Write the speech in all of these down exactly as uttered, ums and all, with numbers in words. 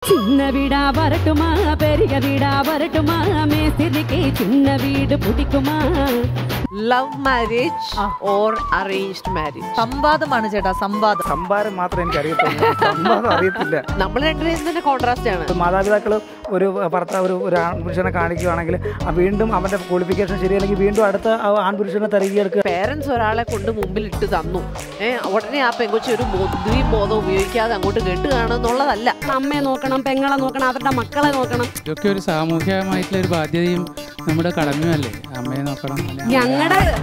சின்ன வீடா வரட்டுமா பெரிய வீடா வரட்டுமா மேஸ்திரிக்கு சின்ன வீடு பிடிக்குமா? Love marriage or arranged marriage? സംവാദമാണ് ചേട്ടാ, സംവാദം. സംവാദം മാത്രമേ എനിക്ക് അറിയത്തുള്ളൂ, സംവാദം അറിയത്തില്ല. നമ്മൾ രണ്ടുപേരും തന്നെ കോൺട്രാസ്റ്റ് ആണ്. മാതാപിതാക്കൾ ഒരു ഭർത്താവ് ഒരു ഒരു ആൺപുരുഷനെ കാണിക്കുകയാണെങ്കിൽ വീണ്ടും അവന്റെ ക്വാളിഫിക്കേഷൻ ശരിയല്ലെങ്കിൽ വീണ്ടും അടുത്ത ആൺപുരുഷനെ തിരഞ്ഞെടുക്കുക. പേരൻസ് ഒരാളെ കൊണ്ട് മുമ്പിൽ ഇട്ട് തന്നു, ഏഹ് ഉടനെ ആ പെങ്കൊച്ചി ഒരു ബുദ്ധിയും ബോധം ഉപയോഗിക്കാതെ അങ്ങോട്ട് കെട്ടുകയാണെന്നുള്ളതല്ല. അമ്മയെ നോക്കണം, പെങ്ങളെ നോക്കണം, അവരുടെ മക്കളെ നോക്കണം. ഇതൊക്കെ ഒരു സാമൂഹികമായിട്ടുള്ള ഒരു ബാധ്യതയും നമ്മുടെ കടമയല്ലേ, അമ്മയെ നോക്കണം. ഞങ്ങളുടെ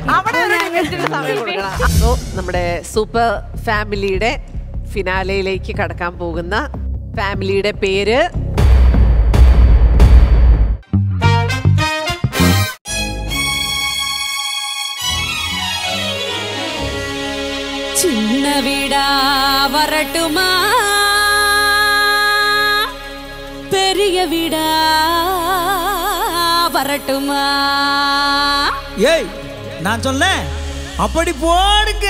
നമ്മുടെ സൂപ്പർ ഫാമിലിയുടെ ഫിനാലയിലേക്ക് കടക്കാൻ പോകുന്ന ഫാമിലിയുടെ പേര് சின்ன வீடா வரட்டுமா பெரிய வீடா வரட்டுமா? ஏய் நான் சொன்னேன் அப்படி போடுங்க.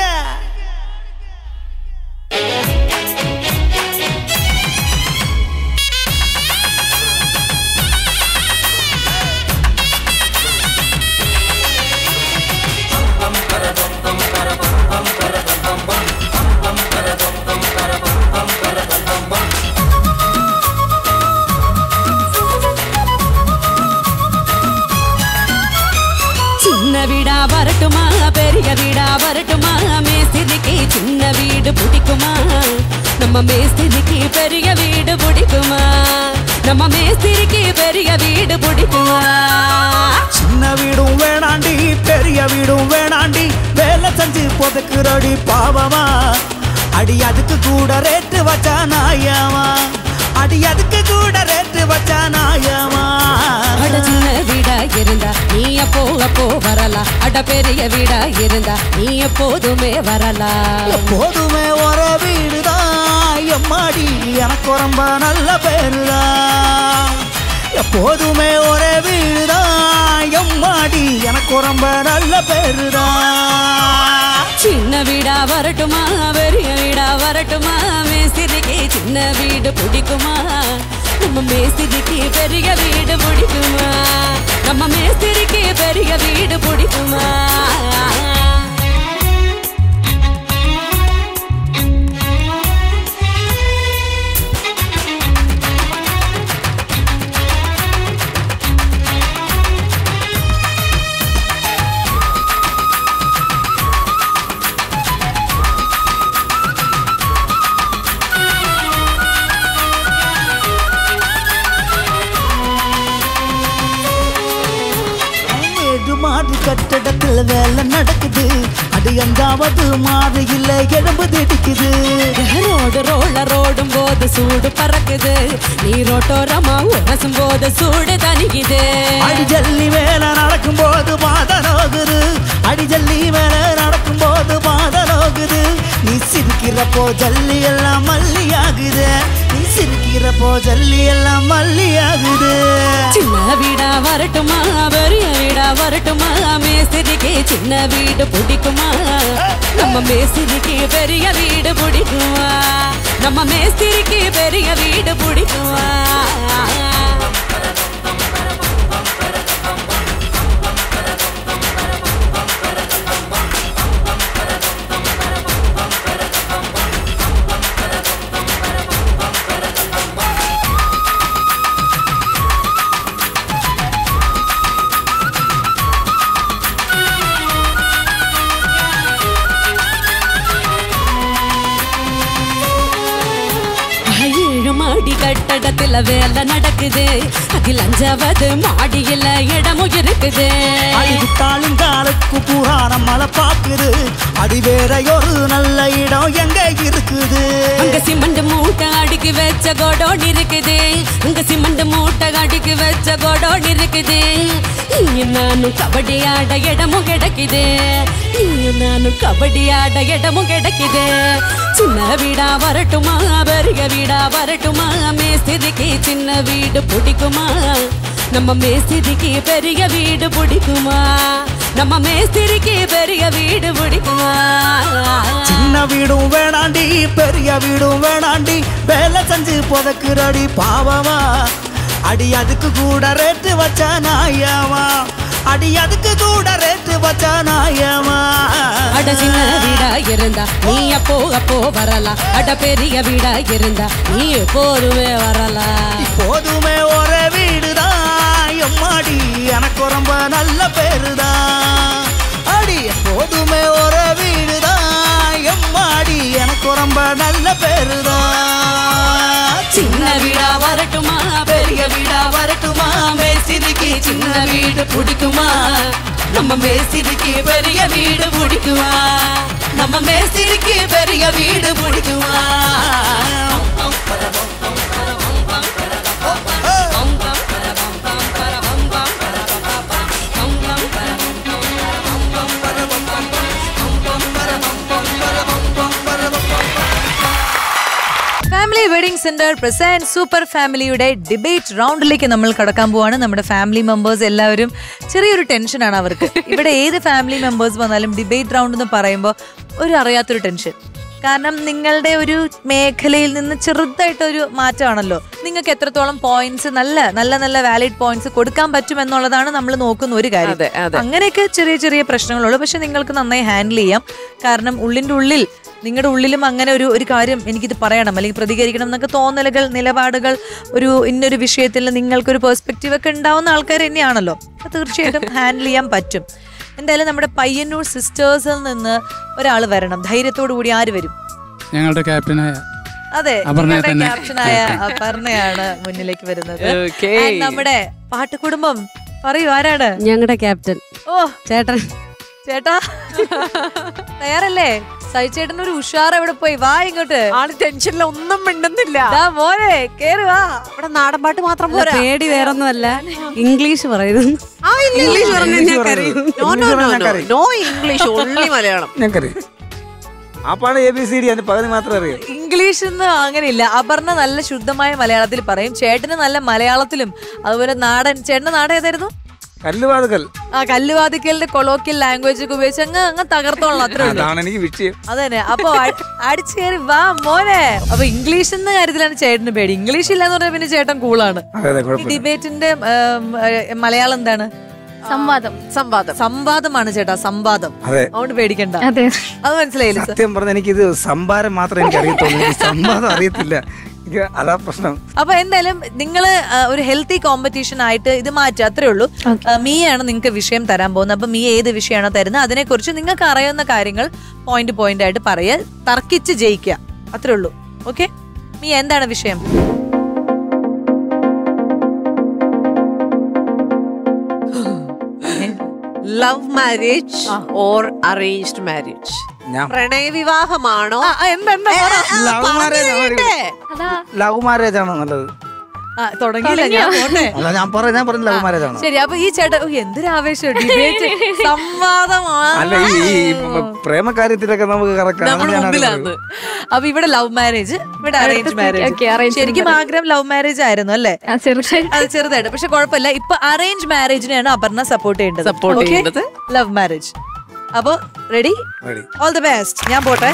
சின்ன வீடா வரட்டுமா பெரிய வீடா வரட்டுமா மேஸ்திரிக்கு சின்ன வீடு பிடிக்குமா? நம்ம மேஸ்திரிக்கு பெரிய வீடு பிடிக்குமா? நம்ம மேஸ்திரிக்கு பெரிய வீடு பிடிக்குமா? சின்ன வீடும் வேணாண்டி பெரிய வீடும் வேணாண்டி வேலை செஞ்சு புதைக்குறடி பாவமா. அடி அதுக்கு கூட ரேட்டு வச்சா நாயமா, அடி அதுக்கு கூட ரேட்டு வச்சா நாயமா. அட சின்ன வீடா இருந்தா நீ அப்போ அப்போ வரலாம், அட பெரிய வீடா இருந்தா நீ எப்போதுமே வரலாம். எப்போதுமே ஒரு வீடுதான் எம்மாடி, எனக்கு ரொம்ப நல்ல பேருதான். எப்போதுமே ஒரே வீடுதான் எம்மாடி, எனக்கு ரொம்ப நல்ல பேருதான். சின்ன வீடா வரட்டுமா பெரிய வீடா வரட்டுமா மேஸ்திரிக்கு சின்ன வீடு பிடிக்குமா? நம்ம மேஸ்திரிக்கு பெரிய வீடு பிடிக்குமா? நம்ம மேஸ்திரிக்கு பெரிய வீடு பிடிக்குமா? மாடு கட்டடத்துல வேலை நடக்குது, அது எங்காவது மாறு இல்ல எலும்பு திடிக்குது. ரோடு ரோல ரோடும் போது சூடு பறக்குது, நீ ரோட்டோரமா உரசும் போது சூடு தணிக்குது. அடி ஜல்லி வேலை நடக்கும் போது பாதலோகுது, அடி ஜல்லி வேலை நடக்கும் போது பாதலோகுது. நீ சிரிக்கிறப்போ ஜல்லி எல்லாம் மல்லியாகுது, நீ சிரிக்கிறப்போ ஜல்லி எல்லாம் மல்லியாகுது. சின்ன வீடா வரட்டுமா பெரிய வீடா வரட்டுமா மேஸ்திரிக்கு சின்ன வீடு பிடிக்குமா? நம்ம மேஸ்திரிக்கு பெரிய வீடு பிடிக்குமா? நம்ம மேஸ்திரிக்கு பெரிய வீடு பிடிக்குமா? மாடி கட்டடத்துல வேலை நடக்குது, அதில் அஞ்சாவது மாடியில இடமும் இருக்குது. அடித்தாலும் காலுக்கு புராணம் மழை பாக்குது, அது வேற ஒரு நல்ல இடம் எங்க இருக்குது. அங்க சிமெண்ட் மூட்டை அடுக்கி வச்ச கோடோன் இருக்குது, அங்க சிமெண்ட் மூட்டை அடுக்கி வச்ச கோடோன் இருக்குது. நீயும் நானும் கபடி ஆட இடமும் கிடைக்குது, நீயும் நானும் கபடி ஆட இடமும் கிடைக்குது. சின்ன வீடா வரட்டுமா பெரிய வீடா வரட்டுமா மேஸ்திரிக்கு சின்ன வீடு பிடிக்குமா? நம்ம மேஸ்திரிக்கு பெரிய வீடு பிடிக்குமா? நம்ம மேஸ்திரிக்கு பெரிய வீடு பிடிக்குமா சின்ன வீடும் வேணாண்டி பெரிய வீடும் வேணாண்டி வேலை செஞ்சு புதைக்குறடி பாவமா அடி அதுக்கு கூட ரேட்டு வச்சா நாயமா அடி அதுக்கு கூட ரேட்டு வச்சா நாயமா அட சின்ன வீடா இருந்தா நீ அப்போ அப்போ வரலாம் அட பெரிய வீடா இருந்தா நீ எப்போதுமே வரலாம் இப்போதுமே ஒரே வீடுதான் எம்மாடி எனக்கு ரொம்ப நல்ல பேருதான் அடி எப்போதுமே ஒரே வீடுதான் எம்மாடி எனக்கு ரொம்ப நல்ல பேருதான் சின்ன வீடா வரட்டுமா பெரிய வீடா வரட்டுமா மேஸ்திரிக்கு சின்ன வீடு பிடிக்குமா நம்ம மேஸ்திரிக்கு பெரிய வீடு பிடிக்குமா நம்ம மேஸ்திரிக்கு பெரிய வீடு பிடிக்குமா family wedding centre present super ഫാമിലിയുടെ ഡിബേറ്റ് റൗണ്ടിലേക്ക് നമ്മൾ കടക്കാൻ പോവാണ്. നമ്മുടെ ഫാമിലി മെമ്പേഴ്സ് എല്ലാവരും ചെറിയൊരു ടെൻഷനാണ് അവർക്ക്. ഇവിടെ ഏത് ഫാമിലി മെമ്പേഴ്സ് വന്നാലും ഡിബേറ്റ് റൗണ്ട് എന്ന് പറയുമ്പോൾ ഒരു അറിയാത്തൊരു ടെൻഷൻ. കാരണം നിങ്ങളുടെ ഒരു മേഖലയിൽ നിന്ന് ചെറുതായിട്ടൊരു മാറ്റമാണല്ലോ. നിങ്ങൾക്ക് എത്രത്തോളം പോയിന്റ്സ് നല്ല നല്ല നല്ല വാലിഡ് പോയിന്റ്സ് കൊടുക്കാൻ പറ്റും എന്നുള്ളതാണ് നമ്മൾ നോക്കുന്ന ഒരു കാര്യം. അങ്ങനെയൊക്കെ ചെറിയ ചെറിയ പ്രശ്നങ്ങളുള്ളൂ. പക്ഷെ നിങ്ങൾക്ക് നന്നായി ഹാൻഡിൽ ചെയ്യാം. കാരണം ഉള്ളിൻ്റെ ഉള്ളിൽ നിങ്ങളുടെ ഉള്ളിലും അങ്ങനെ ഒരു ഒരു കാര്യം എനിക്കിത് പറയണം അല്ലെങ്കിൽ പ്രതികരിക്കണം എന്നൊക്കെ തോന്നലുകൾ നിലപാടുകൾ ഒരു ഇന്നൊരു വിഷയത്തിൽ നിങ്ങൾക്കൊരു പെർസ്പെക്റ്റീവ് ഒക്കെ ഉണ്ടാവുന്ന ആൾക്കാർ തന്നെയാണല്ലോ. അപ്പോൾ തീർച്ചയായിട്ടും ഹാൻഡിൽ ചെയ്യാൻ പറ്റും. എന്തായാലും നമ്മുടെ പയ്യന്നൂർ സിസ്റ്റേഴ്സിൽ നിന്ന് ഒരാൾ വരണം. ധൈര്യത്തോടു കൂടി ആര് വരും? ഞങ്ങളുടെ ക്യാപ്റ്റനായ അതെ ക്യാപ്റ്റനായ അപർണയാണ് മുന്നിലേക്ക് വരുന്നത്. നമ്മുടെ പാട്ടുകുടുംബം പറയൂ, ആരാണ് ഞങ്ങളുടെ ക്യാപ്റ്റൻ? ഓ ചേട്ടൻ. ചേട്ടാ തയ്യാറല്ലേ? സൈചേട്ടൻ ഒരു ഉഷാർ എവിടെ പോയി? വാ ഇങ്ങോട്ട്. ആള് ടെൻഷനിൽ ഒന്നും മിണ്ടുന്നില്ല. മോനെ കേറി വാ. ഇവിടെ നാടൻ പാട്ട് മാത്രം പോരാ, പേടി വേറൊന്നുമല്ല, ഇംഗ്ലീഷ് പറയുന്നു. English no English, only Malayalam. ഞങ്ങൾക്കറിയാം ആ പാട് എ ബി സി ഡി അതിന് പകുതി മാത്രമേ അറിയൂ. ഇംഗ്ലീഷ് ഒന്നും അങ്ങനെയില്ല. അപർണ നല്ല ശുദ്ധമായ മലയാളത്തിൽ പറയും, ചേട്ടന് നല്ല മലയാളത്തിലും അതുപോലെ നാടൻ. ചേട്ടന്റെ നാട് ഏതായിരുന്നു? കല്ലുവാതുക്കൽ. ആ കല്ലുവാതിക്കലിന്റെ കൊളോക്കിയൽ ലാംഗ്വേജ് ഒക്കെ ഉപയോഗിച്ച് അങ്ങ് അങ്ങ് തകർത്തോളണം, അത്രേ ഉള്ളൂ. അതാണ് എനിക്ക് വിഷയം. അതന്നെ. അപ്പൊ അടിച്ചു കയറി വാ മോനെ. അപ്പൊ ഇംഗ്ലീഷ് എന്ന കാര്യത്തിലാണ് ചേട്ടന് പേടി. ഇംഗ്ലീഷ് ഇല്ലാന്ന് പറഞ്ഞാൽ പിന്നെ ചേട്ടൻ കൂളാണ്. ഈ ഡിബേറ്റിന്റെ മലയാളം എന്താണ്? സംവാദം. സംവാദം. സംവാദമാണ് ചേട്ടാ, സംവാദം. അതുകൊണ്ട് പേടിക്കണ്ട. അത് മനസ്സിലായില്ല? സത്യം പറഞ്ഞ എനിക്കിത് സംഭാരം മാത്രമേ എനിക്ക് അറിയത്തുള്ളൂ, സംവാദം അറിയത്തില്ല. അതാ പ്രശ്നം. അപ്പൊ എന്തായാലും നിങ്ങള് ഒരു ഹെൽത്തി കോമ്പറ്റീഷൻ ആയിട്ട് ഇത് മാറ്റുക, അത്രേ ഉള്ളൂ. മീയാണ് നിങ്ങൾക്ക് വിഷയം തരാൻ പോകുന്നത്. അപ്പൊ മീ ഏത് വിഷയമാണോ തരുന്നത് അതിനെ കുറിച്ച് നിങ്ങൾക്ക് അറിയുന്ന കാര്യങ്ങൾ പോയിന്റ് പോയിന്റ് ആയിട്ട് പറയുക, തർക്കിച്ച് ജയിക്കുക, അത്രേ ഉള്ളൂ. ഓക്കെ, മീ എന്താണ് വിഷയം? Love marriage or arranged marriage? പ്രണയ വിവാഹമാണോ? ലവ് മാരേജ് ആണോ നല്ലത്? തുടങ്ങിയില്ല, ഞാൻ പോട്ടെ. ഞാൻ പറഞ്ഞു ഞാൻ പറഞ്ഞു ലവ് മാരേജ് ആണ്. ശരി, അപ്പൊ ഈ ചേട്ടൻ എന്തൊരു ആവേശം, ഡിബേറ്റ് സംവാദമാണ്. അല്ല ഈ പ്രേമ കാര്യത്തിലൊക്കെ നമുക്ക് കറക്റ്റ്. അപ്പൊ ഇവിടെ ലവ് മാരേജ്, ഇവിടെ അറേഞ്ച് മാരേജ്. ശരിക്കും ആഗ്രഹം ലവ് മാരേജ് ആയിരുന്നു അല്ലേ? അത് ചെറുതായിട്ട്. പക്ഷെ കുഴപ്പമില്ല, ഇപ്പൊ അറേഞ്ച് മാരേജിനെയാണ് അപർണ സപ്പോർട്ട് ചെയ്യേണ്ടത്. Love marriage. അപ്പൊ റെഡി? All the best. ഞാൻ പോട്ടെ.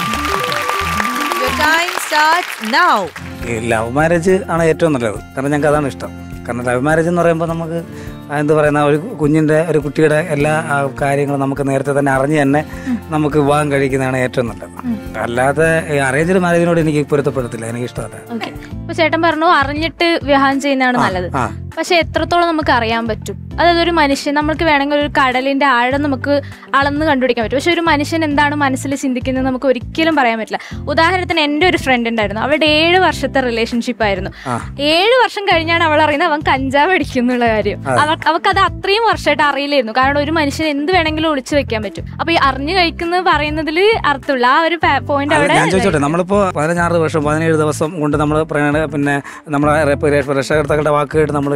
ലവ് മാരേജ് ആണ് ഏറ്റവും നല്ലത്. കാരണം ഞങ്ങൾക്ക് അതാണ് ഇഷ്ടം. കാരണം ലവ് മാരേജ് എന്ന് പറയുമ്പോൾ നമുക്ക് എന്ത് പറയുന്ന ഒരു കുഞ്ഞിൻ്റെ ഒരു കുട്ടിയുടെ എല്ലാ കാര്യങ്ങളും നമുക്ക് നേരത്തെ തന്നെ അറിഞ്ഞ് തന്നെ നമുക്ക് വിവാഹം കഴിക്കുന്നതാണ് ഏറ്റവും നല്ലത്. അല്ലാതെ അറേഞ്ച്ഡ് മാരേജിനോട് എനിക്ക് പൊരുത്തപ്പെടത്തില്ല, എനിക്ക് ഇഷ്ടമല്ല. ഇപ്പൊ ചേട്ടൻ പറഞ്ഞു അറിഞ്ഞിട്ട് വിവാഹം ചെയ്യുന്നതാണ് നല്ലത്. പക്ഷെ എത്രത്തോളം നമുക്ക് അറിയാൻ പറ്റും? അതായത് ഒരു മനുഷ്യൻ, നമുക്ക് വേണമെങ്കിൽ ഒരു കടലിന്റെ ആഴം നമുക്ക് അളന്ന് കണ്ടുപിടിക്കാൻ പറ്റും. പക്ഷെ ഒരു മനുഷ്യൻ എന്താണ് മനസ്സിൽ ചിന്തിക്കുന്നത് നമുക്ക് ഒരിക്കലും പറയാൻ പറ്റില്ല. ഉദാഹരണത്തിന് എൻ്റെ ഒരു ഫ്രണ്ട് ഉണ്ടായിരുന്നു, അവളുടെ ഏഴ് വർഷത്തെ റിലേഷൻഷിപ്പ് ആയിരുന്നു. ഏഴ് വർഷം കഴിഞ്ഞാണ് അവൾ അറിയുന്നത് അവൻ കഞ്ചാവ് അടിക്കുന്നുള്ള കാര്യം. അവൾക്ക് അത് അത്രയും വർഷമായിട്ട് അറിയില്ലായിരുന്നു. കാരണം ഒരു മനുഷ്യൻ എന്ത് വേണമെങ്കിലും ഒളിച്ചു വെക്കാൻ പറ്റും. അപ്പൊ ഈ അറിഞ്ഞു കഴിക്കുന്നത് പറയുന്നതിൽ അർത്ഥമില്ല. ആ ഒരു പോയിന്റ് അവിടെ. ഞാൻ ചോദിച്ചോട്ടെ, നമ്മളിപ്പോ പതിനഞ്ചാറ് വർഷം പതിനേഴ് ദിവസം കൊണ്ട് നമ്മൾ പിന്നെ നമ്മളെ രക്ഷകർത്താക്കളുടെ വാക്ക് കേട്ട് നമ്മൾ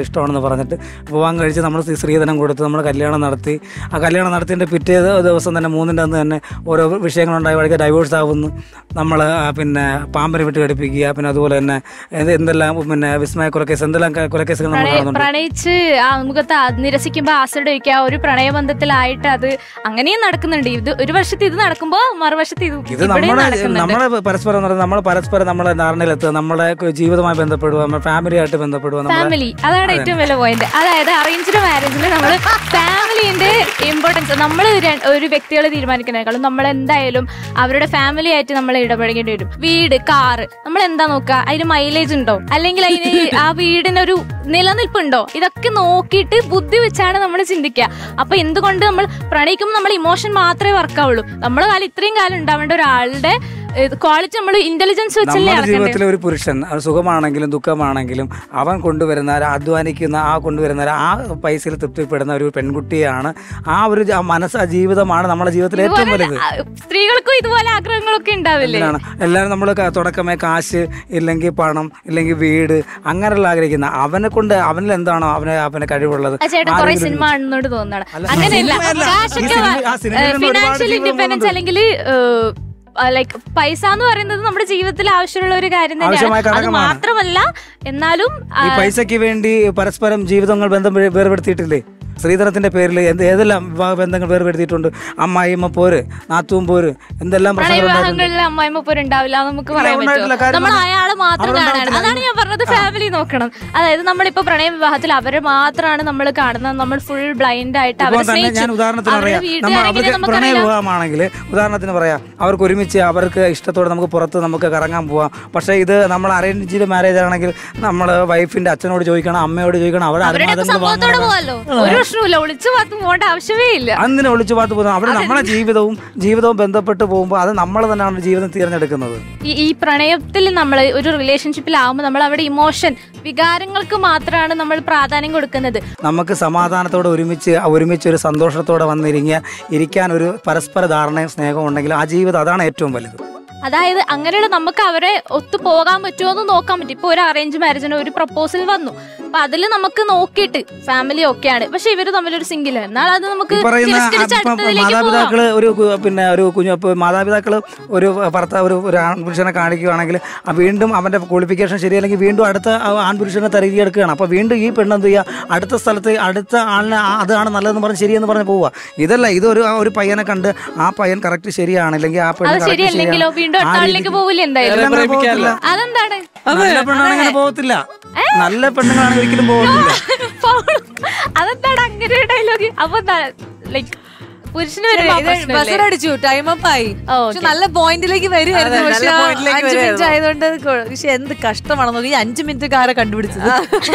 ഇഷ്ടമാണെന്ന് പറഞ്ഞിട്ട് വിവാഹം കഴിച്ച് നമ്മൾ സ്ത്രീധനം കൊടുത്ത് നമ്മൾ കല്യാണം നടത്തി. ആ കല്യാണം നടത്തിയതിൻ്റെ പിറ്റേ ദിവസം തന്നെ മൂന്നിൻ്റെ അന്ന് തന്നെ ഓരോ വിഷയങ്ങളുണ്ടായി വഴിക്ക് ഡൈവോഴ്സ് ആവുന്നു. നമ്മൾ പിന്നെ പാമ്പന് വിട്ട് ഘടിപ്പിക്കുക, പിന്നെ അതുപോലെ തന്നെ എന്തെല്ലാം പിന്നെ വിസ്മയ കൊലക്കേസ് എന്തെല്ലാം കൊലക്കേസുകൾ നമ്മൾ കാണുന്നുണ്ട്. പ്രണയിച്ച് മുഖത്ത് നിരസിക്കുമ്പോൾ ആസിഡ് വയ്ക്കുക, ഒരു പ്രണയബന്ധത്തിലായിട്ട് അത് അങ്ങനെയും നടക്കുന്നുണ്ട്. ഇത് ഒരു വർഷത്തെ ഇത് നടക്കുമ്പോൾ മറുവശത്ത് ഇത് ഇത് നമ്മുടെ നമ്മളെ പരസ്പരം നമ്മൾ പരസ്പരം നമ്മളെ ധാരണയിലെത്തുക, നമ്മളെ ജീവിതവുമായി ബന്ധപ്പെടുക, നമ്മുടെ ഫാമിലി ആയിട്ട് ബന്ധപ്പെടുക. ഫാമിലി അതാണ് ഏറ്റവും വലിയ പോയിന്റ്. അതായത് അറേഞ്ച്ഡ് മാരേജിൽ നമ്മൾ ഫാമിലിന്റെ ഇമ്പോർട്ടൻസ് നമ്മൾ ഒരു വ്യക്തികളെ തീരുമാനിക്കുന്നതിനേക്കാളും നമ്മൾ എന്തായാലും അവരുടെ ഫാമിലി ആയിട്ട് നമ്മൾ ഇടപഴകേണ്ടി വരും. വീട്, കാറ്, നമ്മൾ എന്താ നോക്കുക, അതിന് മൈലേജ് ഉണ്ടോ, അല്ലെങ്കിൽ അതിന് ആ വീടിനൊരു നിലനിൽപ്പുണ്ടോ, ഇതൊക്കെ നോക്കിയിട്ട് ബുദ്ധി വെച്ചാണ് നമ്മൾ ചിന്തിക്കുക. അപ്പൊ എന്തുകൊണ്ട് നമ്മൾ പ്രണയിക്കുമ്പോൾ നമ്മൾ ഇമോഷൻ മാത്രമേ വർക്കാവുള്ളൂ. നമ്മളെ കാലം ഇത്രയും കാലം ഉണ്ടാവേണ്ട ഒരാളുടെ ക്വാളിറ്റി നമ്മൾ ഇന്റലിജൻസ് വെച്ചല്ലേ. നമ്മുടെ ജീവിതത്തിലെ ഒരു പുരുഷൻ സുഖമാണെങ്കിലും ദുഃഖമാണെങ്കിലും അവൻ കൊണ്ടുവരുന്ന അധ്വാനിക്കുന്ന ആ കൊണ്ടുവരുന്ന ആ പൈസയിൽ തൃപ്തിപ്പെടുന്ന ഒരു പെൺകുട്ടിയാണ്. ആ ഒരു മനസ്സ്, ആ ജീവിതമാണ് നമ്മുടെ ജീവിതത്തിലെ ഏറ്റവും വലുത്. സ്ത്രീകൾക്കും ഇതുപോലെ ആഗ്രഹങ്ങളൊക്കെ ഉണ്ടാവില്ലേ? എല്ലാവരും നമ്മൾ തുടക്കമേ കാശ് ഇല്ലെങ്കിൽ പണം ഇല്ലെങ്കിൽ വീട് അങ്ങനെയുള്ള ആഗ്രഹിക്കുന്ന അവനെ കൊണ്ട് അവനിൽ എന്താണോ അവനെ അവനെ കഴിവുള്ളത്. ചേട്ടൻ കുറെ സിനിമ കാണുന്നോട് തോന്നുന്നതാണ്. അങ്ങനെയല്ല, ഫിനാൻഷ്യൽ ഇൻഡിപെൻഡൻസ് അല്ലെങ്കിൽ ലൈക്ക് പൈസ എന്ന് പറയുന്നത് നമ്മുടെ ജീവിതത്തിൽ ആവശ്യമുള്ള ഒരു കാര്യം തന്നെയാണ്. അത് മാത്രമല്ല എന്നാലും ഈ പൈസക്ക് വേണ്ടി പരസ്പരം ജീവിതങ്ങൾ ബന്ധം വേർപെടുത്തിയിട്ടില്ലേ? സ്ത്രീധനത്തിന്റെ പേരിൽ എന്ത് ഏതെല്ലാം വിവാഹ ബന്ധങ്ങൾ വേർപെടുത്തിയിട്ടുണ്ട്. അമ്മായിമ്മ പോര്, നാത്തൂൻ പോര്, എന്തെല്ലാം വിവാഹങ്ങളിൽ അമ്മായിമ്മ പോര് ഉണ്ടാവില്ല നമുക്ക് പറയാൻ പറ്റുമോ? നമ്മൾ അയാളെ മാത്രം കാണാണ്. അതാണ് ഞാൻ പറഞ്ഞത്, ഫാമിലി നോക്കണം. അതായത് നമ്മളിപ്പോ പ്രണയ വിവാഹത്തിൽ അവരെ മാത്രമാണ് നമ്മൾ കാണുന്നത്. നമ്മൾ ഫുൾ ബ്ലൈൻഡ് ആയിട്ട് ഞാൻ ഉദാഹരണത്തിന് പറയാം, നമ്മൾ പ്രണയ വിവാഹമാണെങ്കിൽ ഉദാഹരണത്തിന് പറയാം, അവർക്ക് ഒരുമിച്ച് അവർക്ക് ഇഷ്ടത്തോടെ നമുക്ക് പുറത്ത് നമുക്ക് കറങ്ങാൻ പോവാം. പക്ഷെ ഇത് നമ്മൾ അറേഞ്ച്ഡ് മാരേജ് ആണെങ്കിൽ നമ്മൾ വൈഫിന്റെ അച്ഛനോട് ചോദിക്കണം, അമ്മയോട് ചോദിക്കണം, അവിടെ ഒളിച്ചു പാത്ത് പോകേണ്ട ആവശ്യമേ ഇല്ല. അന്നിനെ ഒളിച്ചു പാത്ത് പോകുന്നത് അവിടെ നമ്മളെ ജീവിതവും ജീവിതവും ബന്ധപ്പെട്ട് പോകുമ്പോൾ അത് നമ്മൾ തന്നെയാണ് ജീവിതം തിരഞ്ഞെടുക്കുന്നത്. ഈ പ്രണയത്തിൽ നമ്മൾ ഒരു റിലേഷൻഷിപ്പിലാവുമ്പോൾ നമ്മൾ അവിടെ ഇമോഷൻ, വികാരങ്ങൾക്ക് മാത്രമാണ് നമ്മൾ പ്രാധാന്യം കൊടുക്കുന്നത്. നമുക്ക് സമാധാനത്തോടെ ഒരുമിച്ച് ഒരുമിച്ച് ഒരു സന്തോഷത്തോടെ വന്നിരിക്കുക ഇരിക്കാൻ ഒരു പരസ്പര ധാരണയും സ്നേഹവും ഉണ്ടെങ്കിൽ ആ ജീവിതം അതാണ് ഏറ്റവും വലുത്. അതായത് അങ്ങനെയുള്ള നമുക്ക് അവരെ ഒത്തു പോകാൻ പറ്റുമോ എന്ന് നോക്കാൻ പറ്റും. ഇപ്പൊ ഒരു അറേഞ്ച് മാരേജിന് ഒരു പ്രപ്പോസൽ വന്നു, അപ്പൊ അതില് നമുക്ക് നോക്കിയിട്ട് ഫാമിലി ഒക്കെയാണ്, പക്ഷെ ഇവര് തമ്മിലൊരു സിംഗിൾ, എന്നാൽ അത് നമുക്ക് മാതാപിതാക്കള് ഒരു പിന്നെ ഒരു കുഞ്ഞു മാതാപിതാക്കള് ഒരു ഭർത്താവ് ഒരു ഒരു ആൺപുരുഷനെ കാണിക്കുകയാണെങ്കിൽ വീണ്ടും അവന്റെ ക്വാളിഫിക്കേഷൻ ശരിയല്ലെങ്കിൽ വീണ്ടും അടുത്ത ആൺപുരുഷനെ തിരഞ്ഞെടുക്കുകയാണ്. അപ്പൊ വീണ്ടും ഈ പെണ്ണെന്ത് ചെയ്യുക, അടുത്ത സ്ഥലത്ത് അടുത്ത ആളിനെ അതാണ് നല്ലതെന്ന് പറഞ്ഞ് ശരിയെന്ന് പറഞ്ഞ് പോവുക. ഇതല്ല, ഇതൊരു ഒരു പയ്യനെ കണ്ട് ആ പയ്യൻ കറക്റ്റ് ശരിയാണില്ലെങ്കിൽ ആ പെണ്ണ് അതെന്താണ് നല്ല പെണ്ണാണെങ്കിൽ പോകത്തില്ല, നല്ല പെണ്ണുങ്ങളാണെങ്കിൽ ഒരിക്കലും പോകത്തില്ല. അതെന്താണ് അങ്ങനെ ഡയലോഗ്? അപ്പൊ ലൈക്ക് പുരുഷന് അടിച്ചു ടൈം അപ്പ് ആയി. നല്ല പോയിന്റിലേക്ക് വരുമായിരുന്നു, പക്ഷെ അഞ്ചു മിനിറ്റ് ആയതുകൊണ്ട്. പക്ഷെ എന്ത് കഷ്ടമാണ് നോക്കി, അഞ്ചു മിനിറ്റ് കാരെ കണ്ടുപിടിച്ചത്.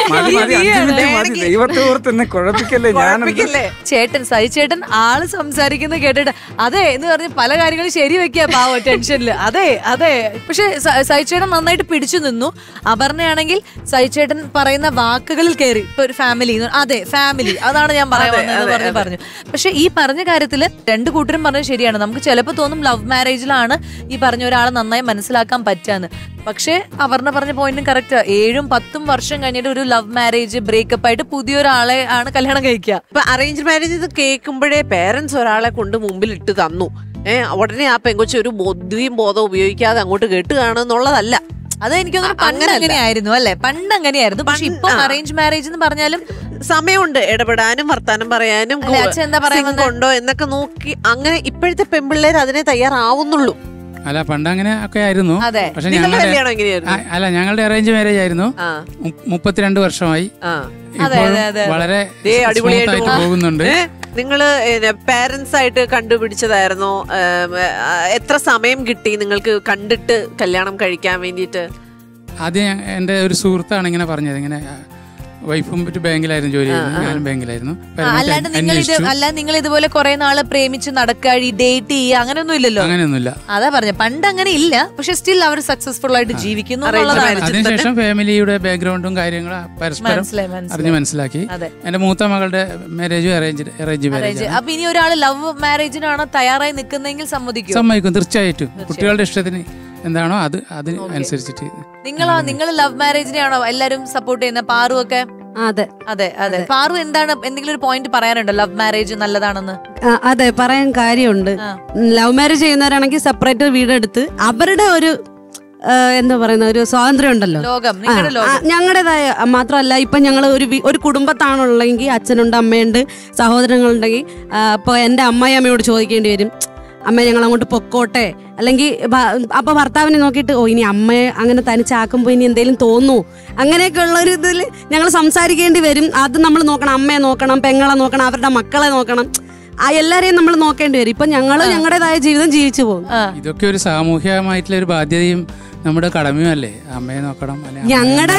ചേട്ടൻ സൈ ചേട്ടൻ ആള് സംസാരിക്കുന്നത് കേട്ടിട്ട് അതെ എന്ന് പറഞ്ഞ് പല കാര്യങ്ങളും ശരി വെക്കാ പാവോ ടെൻഷനില്. അതെ അതെ പക്ഷെ സൈചേട്ടൻ നന്നായിട്ട് പിടിച്ചു നിന്നു. അപർണയാണെങ്കിൽ സൈചേട്ടൻ പറയുന്ന വാക്കുകളിൽ കയറി. ഇപ്പൊ ഒരു ഫാമിലി, അതെ ഫാമിലി അതാണ് ഞാൻ പറയാൻ വന്നതെന്ന് പറഞ്ഞ് പറഞ്ഞു. പക്ഷെ ഈ പറഞ്ഞ കാര്യത്തിൽ രണ്ട് കൂട്ടരും പറഞ്ഞത് ശരിയാണ്. നമുക്ക് ചിലപ്പോൾ തോന്നും ലവ് മാരേജിലാണ് ഈ പറഞ്ഞ ഒരാളെ നന്നായി മനസ്സിലാക്കാൻ പറ്റാന്ന്. പക്ഷെ അപർണ പറഞ്ഞ പോയിന്റും കറക്റ്റ്. ഏഴും പത്തും വർഷം കഴിഞ്ഞിട്ട് ഒരു ലവ് മാരേജ് ബ്രേക്കപ്പ് ആയിട്ട് പുതിയൊരാളെ ആണ് കല്യാണം കഴിക്കുക. ഇപ്പൊ അറേഞ്ച് മാരേജ് ഇത് കേൾക്കുമ്പോഴേ പേരൻസ് ഒരാളെ കൊണ്ട് മുമ്പിൽ ഇട്ട് തന്നു, ഏഹ് ഉടനെ ആ പെങ്കൊച്ച് ഒരു ബുദ്ധിയും ബോധവും ഉപയോഗിക്കാതെ അങ്ങോട്ട് കേട്ട് കാണുന്നുള്ളതല്ല. അത് എനിക്ക് പണ്ട് അങ്ങനെയായിരുന്നു അല്ലെ, പണ്ട് അങ്ങനെയായിരുന്നു. പക്ഷെ ഇപ്പൊ അറേഞ്ച് മാരേജ് എന്ന് പറഞ്ഞാലും സമയമുണ്ട് ഇടപെടാനും വർത്താനം പറയാനും, കൊണ്ടോ എന്നൊക്കെ നോക്കി അങ്ങനെ ഇപ്പോഴത്തെ പെൺപിള്ളേർ അതിനെ തയ്യാറാവുന്നുള്ളൂ. അല്ല പണ്ട് അങ്ങനെ ഒക്കെ ആയിരുന്നു. പക്ഷെ അല്ല ഞങ്ങളുടെ അറേഞ്ച് മാരേജ് ആയിരുന്നു. മുപ്പത്തിരണ്ട് വർഷമായി, വളരെ അടിപൊളിയായിട്ട് പോകുന്നുണ്ട്. നിങ്ങള് പേരൻസ് ആയിട്ട് കണ്ടുപിടിച്ചതായിരുന്നോ? എത്ര സമയം കിട്ടി നിങ്ങൾക്ക് കണ്ടിട്ട് കല്യാണം കഴിക്കാൻ വേണ്ടിട്ട്? ആദ്യം എന്റെ ഒരു സുഹൃത്താണ് ഇങ്ങനെ പറഞ്ഞത്, ഇങ്ങനെ വൈഫും ബാങ്കിലായിരുന്നു ജോലി ചെയ്യുന്നത്, ഞാനും ബാങ്കിലായിരുന്നു. അല്ലാണ്ട് നിങ്ങൾ ഇത് അല്ലാതെ നിങ്ങൾ ഇതുപോലെ കുറെ നാള് പ്രേമിച്ച് നടക്കാഴി ഡേറ്റ് ചെയ്യുക അങ്ങനെയൊന്നും ഇല്ലല്ലോ? അങ്ങനെയൊന്നുമില്ല. അതാ പറഞ്ഞ പണ്ട് അങ്ങനെ ഇല്ല, പക്ഷെ സ്റ്റിൽ അവർ സക്സസ്ഫുൾ ആയിട്ട് ജീവിക്കുന്നു. അതിനുശേഷം ഫാമിലിയുടെ ബാക്ക്ഗ്രൗണ്ടും കാര്യങ്ങളും പരസ്പരം അറിഞ്ഞ് മനസ്സിലാക്കി. എന്റെ മൂത്ത മകളുടെ മാരേജ് അറേഞ്ച് അറേഞ്ച് മാരേജ്. അപ്പൊ ഇനി ഒരാൾ ലവ് മാരേജിനാണോ തയ്യാറായി നിൽക്കുന്നെങ്കിൽ സമ്മതിക്കും? സമ്മതിക്കും തീർച്ചയായിട്ടും. കുട്ടികളുടെ ഇഷ്ടത്തിന് എന്താണോ അത് അതിന് അനുസരിച്ചിട്ട്. നിങ്ങളോ നിങ്ങൾ ലവ് മാരേജിനെയാണോ എല്ലാരും സപ്പോർട്ട് ചെയ്യുന്ന? പാറു ഒക്കെ അതെ അതെ അതെ. പാറു എന്താണ് എന്തെങ്കിലും ഒരു പോയിന്റ് പറയാനുണ്ടോ ലവ് മാരേജ് നല്ലതാണെന്ന്? അതെ, പറയാൻ കാര്യമുണ്ട്. ലവ് മാരേജ് ചെയ്യുന്നവരാണെങ്കിൽ സെപ്പറേറ്റ് വീടെടുത്ത് അവരുടെ ഒരു എന്താ പറയുന്ന ഒരു സ്വാതന്ത്ര്യം ഉണ്ടല്ലോ, ഞങ്ങളുടേതായ. മാത്രമല്ല ഇപ്പൊ ഞങ്ങൾ ഒരു ഒരു കുടുംബത്താണുള്ളെങ്കിൽ അച്ഛനുണ്ട്, അമ്മയുണ്ട്, സഹോദരങ്ങളുണ്ടെങ്കിൽ ഇപ്പൊ എന്റെ അമ്മായി അമ്മയോട് ചോദിക്കേണ്ടി വരും, അമ്മ ഞങ്ങൾ അങ്ങോട്ട് പൊക്കോട്ടെ, അല്ലെങ്കിൽ അപ്പൊ ഭർത്താവിനെ നോക്കിയിട്ട് ഓ ഇനി അമ്മയെ അങ്ങനെ തനിച്ചാക്കുമ്പോ ഇനി എന്തെങ്കിലും തോന്നൂ, അങ്ങനെയൊക്കെ ഉള്ള ഒരു ഇതിൽ ഞങ്ങൾ സംസാരിക്കേണ്ടി വരും. അത് നമ്മൾ നോക്കണം, അമ്മയെ നോക്കണം, പെങ്ങളെ നോക്കണം, അവരുടെ മക്കളെ നോക്കണം, ആ എല്ലാരെയും നമ്മൾ നോക്കേണ്ടി വരും. ഇപ്പൊ ഞങ്ങള് ഞങ്ങളുടേതായ ജീവിതം ജീവിച്ചു പോകും. ഇതൊക്കെ ഒരു സാമൂഹികമായിട്ടുള്ള ഒരു ബാധ്യതയും നമ്മുടെ കടമയുമല്ലേ, അമ്മയെ നോക്കണം. ഞങ്ങളുടെ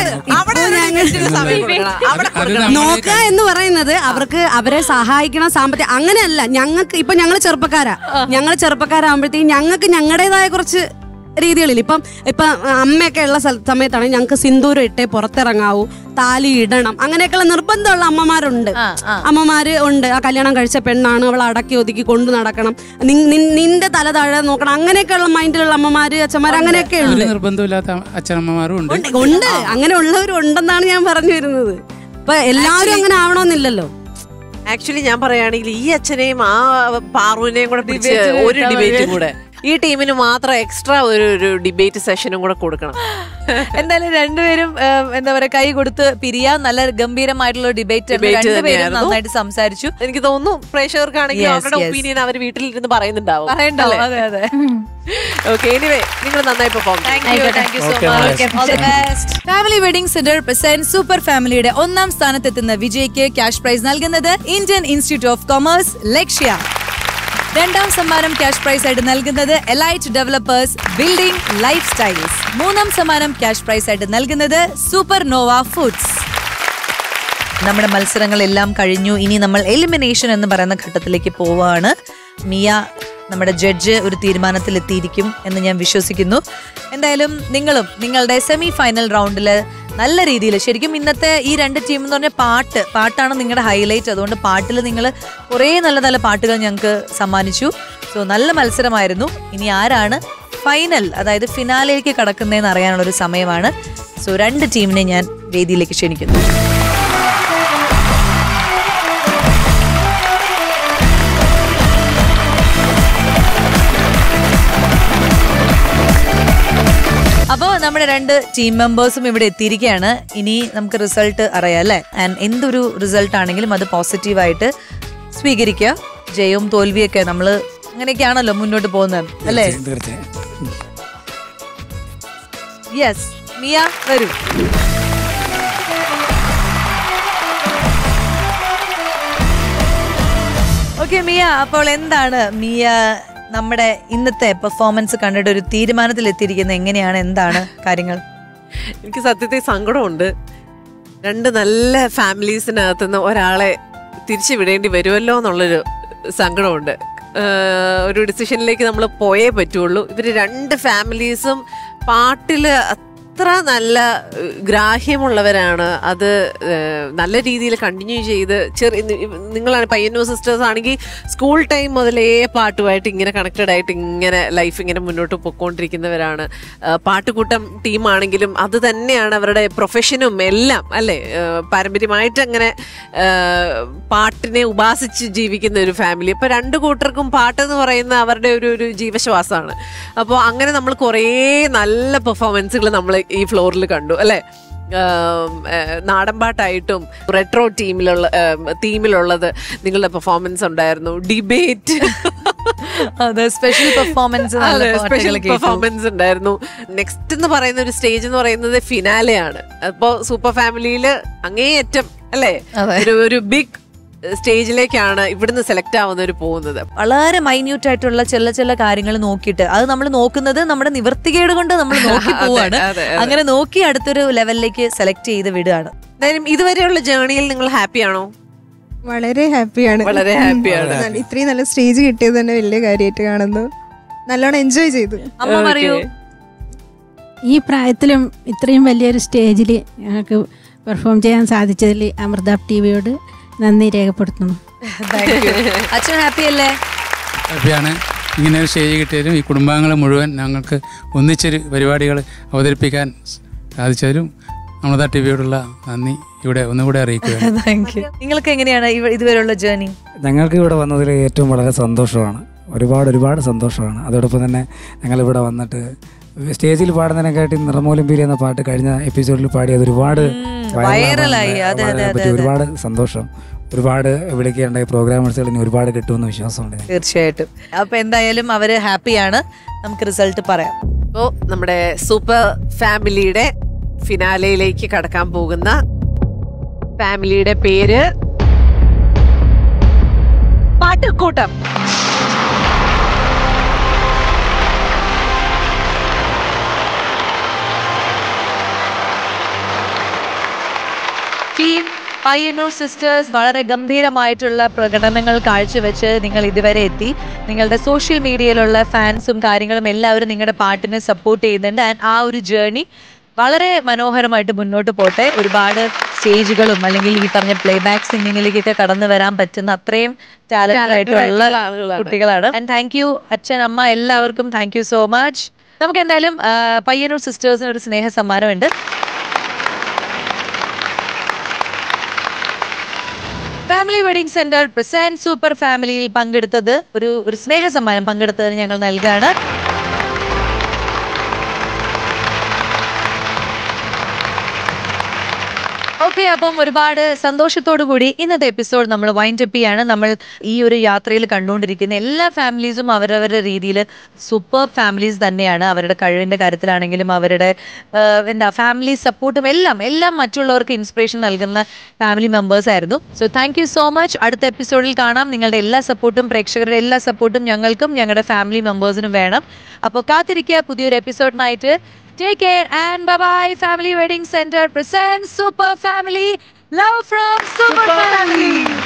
നോക്കുക എന്ന് പറയുന്നത് അവർക്ക് അവരെ സഹായിക്കണം സാമ്പത്തികം അങ്ങനെയല്ല. ഞങ്ങൾക്ക് ഇപ്പൊ ഞങ്ങൾ ചെറുപ്പക്കാരാ, ഞങ്ങൾ ചെറുപ്പക്കാരാകുമ്പോഴത്തേക്കും ഞങ്ങൾക്ക് ഞങ്ങളുടേതായ കുറച്ച് രീതികളിൽ ഇപ്പം ഇപ്പൊ അമ്മയൊക്കെ ഉള്ള സമയത്താണെങ്കിൽ ഞങ്ങൾക്ക് സിന്ദൂരം ഇട്ടേ പുറത്തിറങ്ങാവൂ, താലി ഇടണം, അങ്ങനെയൊക്കെയുള്ള നിർബന്ധമുള്ള അമ്മമാരുണ്ട്. അമ്മമാര് ഉണ്ട്, ആ കല്യാണം കഴിച്ച പെണ്ണാണ്, അവൾ അടക്കി ഒതുക്കി കൊണ്ടു നടക്കണം, നിന്റെ തല താഴെ നോക്കണം, അങ്ങനെയൊക്കെയുള്ള മൈൻഡിലുള്ള അമ്മമാര് അച്ഛന്മാര് അങ്ങനെയൊക്കെ ഉണ്ട്. നിർബന്ധമില്ലാത്ത അച്ഛനമ്മമാരും ഉണ്ട് ഉണ്ട് അങ്ങനെ ഉള്ളവരും ഉണ്ടെന്നാണ് ഞാൻ പറഞ്ഞു വരുന്നത്. ഇപ്പൊ എല്ലാവരും അങ്ങനെ ആവണമെന്നില്ലല്ലോ. ആക്ച്വലി ഞാൻ പറയുകയാണെങ്കിൽ ഈ അച്ഛനെയും ആ പാറുവിനെയും കൂടെ പിടിച്ച് ഒരു ഡിബേറ്റും കൂടെ ഈ ടീമിന് മാത്രം എക്സ്ട്രാ ഒരു ഒരു ഡിബേറ്റ് സെഷനും കൂടെ കൊടുക്കണം. എന്തായാലും രണ്ടുപേരും എന്താ പറയാ കൈ കൊടുത്ത് പിരിയാൻ നല്ല ഗംഭീരമായിട്ടുള്ള ഡിബേറ്റ് രണ്ടുപേരും നന്നായിട്ട് സംസാരിച്ചു. എനിക്ക് തോന്നുന്നു പ്രേക്ഷകർക്കാണെങ്കിൽ അവരുടെ ഒപ്പീനിയൻ അവർ വീട്ടിലിരുന്ന് പറയുന്നുണ്ടാവും. അതെ അതെ. ഓക്കെ, എനിവേ നിങ്ങൾ നന്നായി perform. Family wedding centre present super ഫാമിലിയുടെ ഒന്നാം സ്ഥാനത്തെത്തുന്ന വിജയ്ക്ക് ക്യാഷ് പ്രൈസ് നൽകുന്നത് Indian institute of commerce Lakshya. രണ്ടാം സമ്മാനം ക്യാഷ് പ്രൈസ് ആയിട്ട് നൽകുന്നത് elite developers building lifestyles. മൂന്നാം സമ്മാനം ക്യാഷ് പ്രൈസ് ആയിട്ട് നൽകുന്നത് സൂപ്പർ നോവ ഫുഡ്സ്. നമ്മുടെ മത്സരങ്ങളെല്ലാം കഴിഞ്ഞു. ഇനി നമ്മൾ എലിമിനേഷൻ എന്ന് പറയുന്ന ഘട്ടത്തിലേക്ക് പോവാണ്. മിയ നമ്മുടെ ജഡ്ജ് ഒരു തീരുമാനത്തിൽ എത്തിയിരിക്കും എന്ന് ഞാൻ വിശ്വസിക്കുന്നു. എന്തായാലും നിങ്ങളും നിങ്ങളുടെ സെമി ഫൈനൽ റൗണ്ടില് നല്ല രീതിയിൽ ശരിക്കും ഇന്നത്തെ ഈ രണ്ട് ടീം എന്ന് പറഞ്ഞാൽ പാട്ട് പാട്ടാണ് നിങ്ങളുടെ ഹൈലൈറ്റ്. അതുകൊണ്ട് പാട്ടിൽ നിങ്ങൾ കുറേ നല്ല നല്ല പാട്ടുകൾ ഞങ്ങൾക്ക് സമ്മാനിച്ചു. സോ നല്ല മത്സരമായിരുന്നു. ഇനി ആരാണ് ഫൈനൽ അതായത് ഫിനാലയിലേക്ക് കടക്കുന്നതെന്ന് അറിയാനുള്ളൊരു സമയമാണ്. സോ രണ്ട് ടീമിനെ ഞാൻ വേദിയിലേക്ക് ക്ഷണിക്കുന്നു. അപ്പോൾ നമ്മുടെ രണ്ട് ടീം മെമ്പേഴ്സും ഇവിടെ എത്തിയിരിക്കുകയാണ്. ഇനി നമുക്ക് റിസൾട്ട് അറിയാം അല്ലേ? ആൻഡ് എന്തൊരു റിസൾട്ട് ആണെങ്കിലും അത് പോസിറ്റീവായിട്ട് സ്വീകരിക്കുക. ജയവും തോൽവിയൊക്കെ നമ്മൾ അങ്ങനെയൊക്കെയാണല്ലോ മുന്നോട്ട് പോകുന്നത് അല്ലേ? യെസ്, മിയ വരൂ. ഓക്കെ മിയ, അപ്പോൾ എന്താണ് മിയ നമ്മുടെ ഇന്നത്തെ പെർഫോമൻസ് കണ്ടിട്ട് ഒരു തീരുമാനത്തിൽ എത്തിയിരിക്കുന്നത്? എങ്ങനെയാണ്, എന്താണ് കാര്യങ്ങൾ? എനിക്ക് സത്യത്തിൽ സങ്കടമുണ്ട്. രണ്ട് നല്ല ഫാമിലീസിനകത്തുനിന്ന് ഒരാളെ തിരിച്ചു വിടേണ്ടി വരുമല്ലോ എന്നുള്ളൊരു സങ്കടമുണ്ട്. ഒരു ഡിസിഷനിലേക്ക് നമ്മൾ പോയേ പറ്റുള്ളൂ. ഇവർ രണ്ട് ഫാമിലീസും പാട്ടിൽ അത്ര നല്ല ഗ്രാഹ്യമുള്ളവരാണ്. അത് നല്ല രീതിയിൽ കണ്ടിന്യൂ ചെയ്ത് ചെറിയ നിങ്ങളാണ് പയ്യന്നൂർ സിസ്റ്റേഴ്സ് ആണെങ്കിൽ സ്കൂൾ ടൈം മുതലേ പാട്ടുമായിട്ട് ഇങ്ങനെ കണക്റ്റഡ് ആയിട്ട് ഇങ്ങനെ ലൈഫ് ഇങ്ങനെ മുന്നോട്ട് പൊയ്ക്കൊണ്ടിരിക്കുന്നവരാണ്. പാട്ടുകൂട്ടം ടീമാണെങ്കിലും അത് തന്നെയാണ് അവരുടെ പ്രൊഫഷനും എല്ലാം അല്ലേ. പാരമ്പര്യമായിട്ട് അങ്ങനെ പാട്ടിനെ ഉപാസിച്ച് ജീവിക്കുന്ന ഒരു ഫാമിലി. അപ്പോൾ രണ്ട് കൂട്ടർക്കും പാട്ടെന്ന് പറയുന്ന അവരുടെ ഒരു ഒരു ജീവശ്വാസമാണ്. അപ്പോൾ അങ്ങനെ നമ്മൾ കുറേ നല്ല പെർഫോമൻസുകൾ നമ്മൾ ഈ ഫ്ലോറിൽ കണ്ടു അല്ലേ. നാടൻപാട്ടായിട്ടും റെട്രോ ടീമിലുള്ള തീമിലുള്ളത് നിങ്ങളുടെ പെർഫോമൻസ് ഉണ്ടായിരുന്നു. Debate special performance special performance ഉണ്ടായിരുന്നു. നെക്സ്റ്റ് എന്ന് പറയുന്ന ഒരു സ്റ്റേജ് എന്ന് പറയുന്നത് ഫിനാലെയാണ്. അപ്പോൾ സൂപ്പർ ഫാമിലിയിൽ അങ്ങേയറ്റം അല്ലേ ഒരു ഒരു ബിഗ് സ്റ്റേജിലേക്കാണ് ഇവിടുന്ന് സെലക്ട് ആവുന്നവർ പോകുന്നത്. വളരെ മൈന്യൂട്ട് ആയിട്ടുള്ള ചില ചില കാര്യങ്ങൾ നോക്കിയിട്ട് അത് നമ്മൾ നോക്കുന്നത് നമ്മുടെ നിവൃത്തികേട് കൊണ്ട് നമ്മൾ നോക്കി പോവാണ്. അങ്ങനെ നോക്കി അടുത്തൊരു ലെവലിലേക്ക് സെലക്ട് ചെയ്ത് വിടുകയാണ്. എന്തായാലും ഇതുവരെയുള്ള ജേർണിയിൽ നിങ്ങൾ ഹാപ്പിയാണോ? വളരെ ഹാപ്പിയാണ്. വളരെ ഹാപ്പിയാണ്. ഇത്രയും നല്ല സ്റ്റേജ് കിട്ടിയത് തന്നെ വലിയ കാര്യമായിട്ട് കാണുന്നു. നല്ലോണം എൻജോയ് ചെയ്തു. അമ്മ പറയൂ. ഈ പ്രായത്തിലും ഇത്രയും വലിയൊരു സ്റ്റേജിൽ ഞങ്ങൾക്ക് പെർഫോം ചെയ്യാൻ സാധിച്ചതിൽ അമൃത ടി വിയോട് നന്ദി രേഖപ്പെടുത്തുന്നു. അച്ഛൻ ഹാപ്പി അല്ലേ? ഹാപ്പിയാണ്. ഇങ്ങനെ ഒരു സ്റ്റേജ് കിട്ടിയതിലും ഈ കുടുംബാംഗങ്ങൾ മുഴുവൻ ഞങ്ങൾക്ക് ഒന്നിച്ചൊരു പരിപാടികൾ അവതരിപ്പിക്കാൻ സാധിച്ചതിലും അമൃത ടി വിയോടുള്ള നന്ദി ഇവിടെ ഒന്നുകൂടെ അറിയിക്കുകയാണ്. Thank you. നിങ്ങൾക്ക് എങ്ങനെയാണ് ഇതുവരെയുള്ള ജേർണി? ഞങ്ങൾക്ക് ഇവിടെ വന്നതിൽ ഏറ്റവും വളരെ സന്തോഷമാണ്, ഒരുപാട് ഒരുപാട് സന്തോഷമാണ്. അതോടൊപ്പം തന്നെ ഞങ്ങളിവിടെ വന്നിട്ട് സ്റ്റേജിൽ പാടുന്നതിനെക്കാട്ടി നിറമൂലം പീരി എന്ന പാട്ട് കഴിഞ്ഞ എപ്പിസോഡിൽ പാടിയത് ഒരുപാട് വൈറലായി. ഒരുപാട് സന്തോഷം. ഒരുപാട് വിളിക്കേണ്ട പ്രോഗ്രാമേഴ്സുകൾ ഇനി ഒരുപാട് കിട്ടുമെന്ന് വിശ്വാസമുണ്ട്. തീർച്ചയായിട്ടും. അപ്പൊ എന്തായാലും അവര് ഹാപ്പിയാണ്. നമുക്ക് റിസൾട്ട് പറയാം. ഇപ്പോ നമ്മുടെ സൂപ്പർ ഫാമിലിയുടെ ഫിനാലയിലേക്ക് കടക്കാൻ പോകുന്ന ഫാമിലിയുടെ പേര് പാട്ടുക്കൂട്ടം. ടീം പയ്യന്നൂർ സിസ്റ്റേഴ്സ് വളരെ ഗംഭീരമായിട്ടുള്ള പ്രകടനങ്ങൾ കാഴ്ചവെച്ച് നിങ്ങൾ ഇതുവരെ എത്തി. നിങ്ങളുടെ സോഷ്യൽ മീഡിയയിലുള്ള ഫാൻസും കാര്യങ്ങളും എല്ലാവരും നിങ്ങളുടെ പാട്ടിനെ സപ്പോർട്ട് ചെയ്യുന്നുണ്ട്. ആൻഡ് ആ ഒരു ജേർണി വളരെ മനോഹരമായിട്ട് മുന്നോട്ട് പോട്ടെ. ഒരുപാട് സ്റ്റേജുകളും അല്ലെങ്കിൽ ഈ പറഞ്ഞ പ്ലേ ബാക്ക് സിംഗിങ്ങിലേക്കൊക്കെ കടന്നു വരാൻ പറ്റുന്ന അത്രയും ടാലന്റ് ആയിട്ടുള്ള കുട്ടികളാണ്. ആൻഡ് താങ്ക് യു അച്ഛൻ, അമ്മ, എല്ലാവർക്കും താങ്ക് യു സോ മച്ച്. നമുക്ക് എന്തായാലും പയ്യന്നൂർ സിസ്റ്റേഴ്സിന് ഒരു സ്നേഹ സമ്മാനമുണ്ട്. Family wedding centre present super ഫാമിലിയിൽ പങ്കെടുത്തത് ഒരു ഒരു സ്നേഹ സമ്മാനം പങ്കെടുത്തതിന് ഞങ്ങൾ നൽകുകയാണ്. ഓക്കെ, അപ്പം ഒരുപാട് സന്തോഷത്തോടു കൂടി ഇന്നത്തെ എപ്പിസോഡ് നമ്മൾ വൈൻഡ് അപ്പ് ചെയ്യാണ്. നമ്മൾ ഈ ഒരു യാത്രയിൽ കണ്ടുകൊണ്ടിരിക്കുന്ന എല്ലാ ഫാമിലീസും അവരവരുടെ രീതിയിൽ സൂപ്പർ ഫാമിലീസ് തന്നെയാണ്. അവരുടെ കഴിവിൻ്റെ കാര്യത്തിലാണെങ്കിലും അവരുടെ എന്താ ഫാമിലി സപ്പോർട്ടും എല്ലാം എല്ലാം മറ്റുള്ളവർക്ക് ഇൻസ്പിറേഷൻ നൽകുന്ന ഫാമിലി മെമ്പേഴ്സ് ആയിരുന്നു. So thank you so much. അടുത്ത എപ്പിസോഡിൽ കാണാം. നിങ്ങളുടെ എല്ലാ സപ്പോർട്ടും പ്രേക്ഷകരുടെ എല്ലാ സപ്പോർട്ടും ഞങ്ങൾക്കും ഞങ്ങളുടെ ഫാമിലി മെമ്പേഴ്സിനും വേണം. അപ്പോൾ കാത്തിരിക്കുക പുതിയൊരു എപ്പിസോഡിനായിട്ട്. Take care and bye-bye. Family Wedding Center presents Super Family. Love from Super Family.